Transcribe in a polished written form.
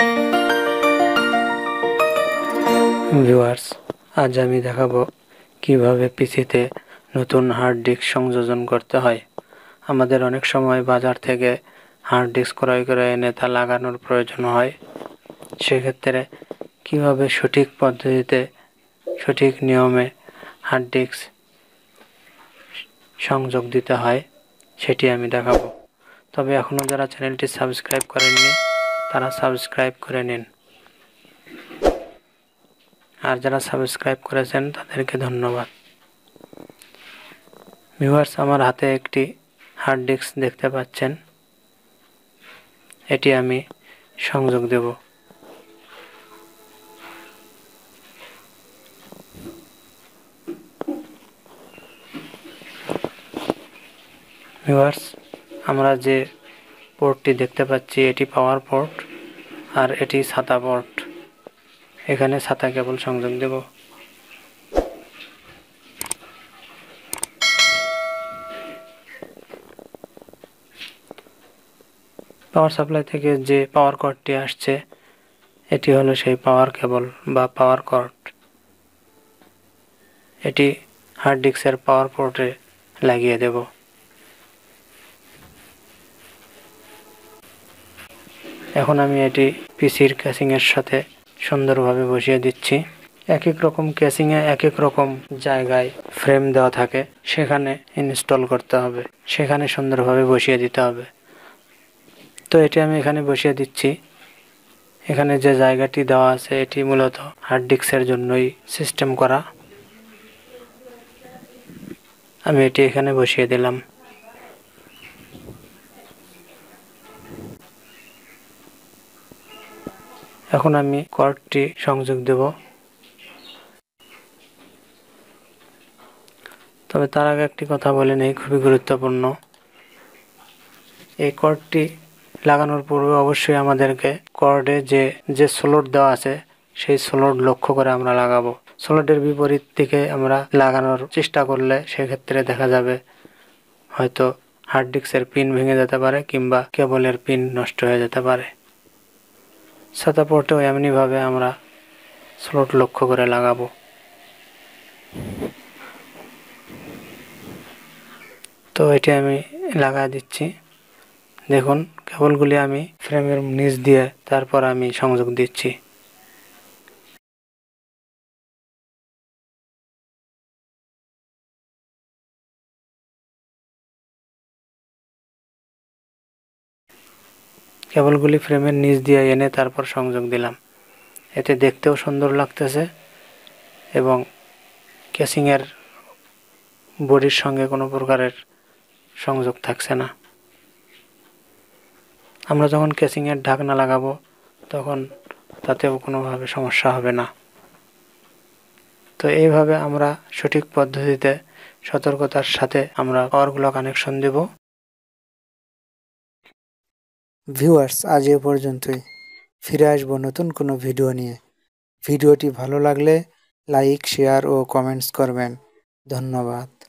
Viewers, আজ আমি দেখাবো কিভাবে পিসিতে নতুন হার্ড ডিস্ক সংযোজন করতে হয়। আমাদের অনেক সময় বাজার থেকে হার্ড ডিস্ক ক্রয় করে এনে তা লাগানোর প্রয়োজন হয়। সেক্ষেত্রে কিভাবে সঠিক পদ্ধতিতে সঠিক নিয়মে হার্ড ডিস্ক সংযোগ দিতে হয় সেটি আমি দেখাবো। তবে এখনও যারা চ্যানেলটি সাবস্ক্রাইব করেননি তারা সাবস্ক্রাইব করে নিন, আর যারা সাবস্ক্রাইব করেছেন তাদেরকে ধন্যবাদ। ভিউয়ার্স, আমার হাতে একটি হার্ড ডিস্ক দেখতে পাচ্ছেন, এটি আমি সংযোগ দেব। ভিউয়ার্স, আমরা যে পোর্টটি দেখতে পাচ্ছি এটি পাওয়ার পোর্ট, আর এটি SATA পোর্ট। এখানে SATA কেবল সংযোগ দেব। পাওয়ার সাপ্লাই থেকে যে পাওয়ার কর্ডটি আসছে এটি হলো সেই পাওয়ার কেবল বা পাওয়ার কর্ড। এটি হার্ড ডিস্কের পাওয়ার পোর্টে লাগিয়ে দেব। এখন আমি এটি পিসির ক্যাসিংয়ের সাথে সুন্দরভাবে বসিয়ে দিচ্ছি। এক এক রকম ক্যাসিংয়ে এক এক রকম জায়গায় ফ্রেম দেওয়া থাকে, সেখানে ইনস্টল করতে হবে, সেখানে সুন্দরভাবে বসিয়ে দিতে হবে। তো এটি আমি এখানে বসিয়ে দিচ্ছি। এখানে যে জায়গাটি দেওয়া আছে এটি মূলত হার্ড ডিস্কের জন্যই সিস্টেম করা। আমি এটি এখানে বসিয়ে দিলাম। এখন আমি কর্ডটি সংযোগ দেব। তবে তার আগে একটি কথা বলে নেই, খুবই গুরুত্বপূর্ণ। এই কর্ডটি লাগানোর পূর্বে অবশ্যই আমাদেরকে কর্ডে যে স্লট দেওয়া আছে সেই স্লট লক্ষ্য করে আমরা লাগাবো। স্লটের বিপরীত দিকে আমরা লাগানোর চেষ্টা করলে সেক্ষেত্রে দেখা যাবে হয়তো হার্ড ডিস্কের পিন ভেঙে যেতে পারে কিংবা কেবলের পিন নষ্ট হয়ে যেতে পারে। SATA পোর্টেও এমনিভাবে আমরা স্লট লক্ষ্য করে লাগাবো। তো এটি আমি লাগা দিচ্ছি। দেখুন, কেবলগুলি আমি ফ্রেমের নিচ দিয়ে তারপর আমি সংযোগ দিচ্ছি। কেবলগুলি ফ্রেমের নিচ দিয়ে এনে তারপর সংযোগ দিলাম। এতে দেখতেও সুন্দর লাগতেছে এবং ক্যাসিংয়ের বডির সঙ্গে কোনো প্রকারের সংযোগ থাকছে না। আমরা যখন ক্যাসিংয়ের ঢাকনা লাগাবো তখন তাতেও কোনোভাবে সমস্যা হবে না। তো এইভাবে আমরা সঠিক পদ্ধতিতে সতর্কতার সাথে আমরা পাওয়ারগুলো কানেকশন দেব। ভিউয়ার্স, আজ এ পর্যন্তই। ফিরে আসবো নতুন কোনো ভিডিও নিয়ে। ভিডিওটি ভালো লাগলে লাইক, শেয়ার ও কমেন্টস করবেন। ধন্যবাদ।